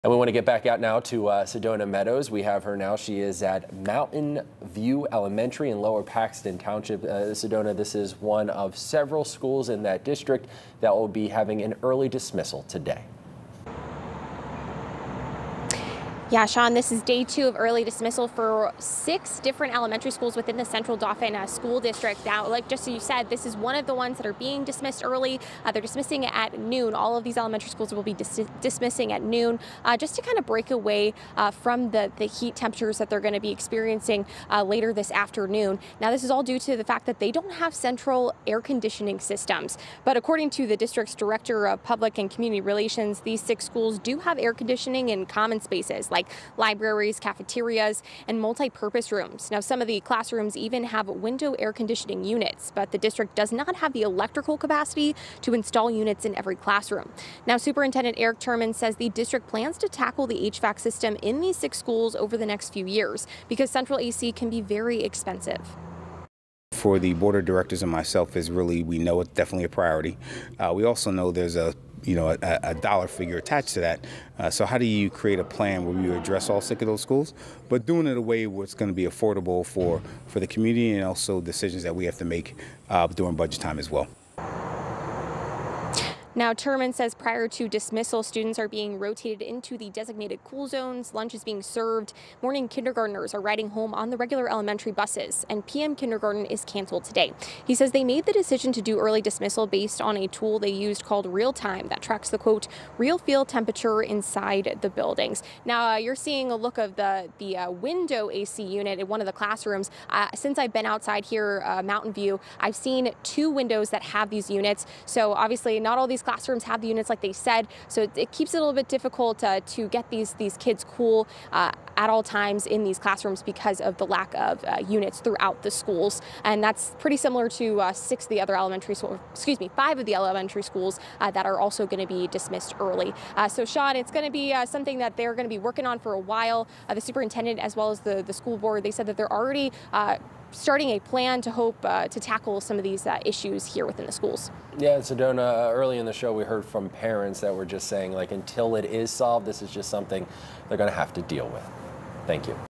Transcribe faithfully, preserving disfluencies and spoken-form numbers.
And we want to get back out now to uh, Sedona Meadows. We have her now. She is at Mountain View Elementary in Lower Paxton Township. Uh, Sedona, this is one of several schools in that district that will be having an early dismissal today. Yeah, Sean, this is day two of early dismissal for six different elementary schools within the Central Dauphin uh, School District. Now, like just so you said, this is one of the ones that are being dismissed early. Uh, they're dismissing at noon. All of these elementary schools will be dis dismissing at noon uh, just to kind of break away uh, from the, the heat temperatures that they're going to be experiencing uh, later this afternoon. Now, this is all due to the fact that they don't have central air conditioning systems. But according to the district's director of public and community relations, these six schools do have air conditioning in common spaces like Like libraries, cafeterias, and multi-purpose rooms. Now, some of the classrooms even have window air conditioning units, but the district does not have the electrical capacity to install units in every classroom. Now, Superintendent Eric Turman says the district plans to tackle the H V A C system in these six schools over the next few years because central A C can be very expensive. For the board of directors and myself is really, we know it's definitely a priority. Uh, we also know there's a you know, a, a dollar figure attached to that. Uh, so how do you create a plan where you address all six of those schools, but doing it in a way where it's going to be affordable for, for the community and also decisions that we have to make uh, during budget time as well. Now, Turman says prior to dismissal, students are being rotated into the designated cool zones, lunch is being served, morning kindergartners are riding home on the regular elementary buses, and P M kindergarten is canceled today. He says they made the decision to do early dismissal based on a tool they used called Real Time that tracks the, quote, real field temperature inside the buildings. Now, uh, you're seeing a look of the, the uh, window A C unit in one of the classrooms. Uh, since I've been outside here, uh, Mountain View, I've seen two windows that have these units. So obviously not all these classrooms have the units like they said, so it, it keeps it a little bit difficult uh, to get these these kids cool uh, at all times in these classrooms because of the lack of uh, units throughout the schools. And that's pretty similar to uh, six of the other elementary schools, excuse me, five of the elementary schools uh, that are also going to be dismissed early. Uh, so Sean, it's going to be uh, something that they're going to be working on for a while. Uh, the superintendent as well as the, the school board, they said that they're already uh, starting a plan to hope uh, to tackle some of these uh, issues here within the schools. Yeah, in Sedona, uh, early in the show, we heard from parents that were just saying, like, until it is solved, this is just something they're going to have to deal with. Thank you.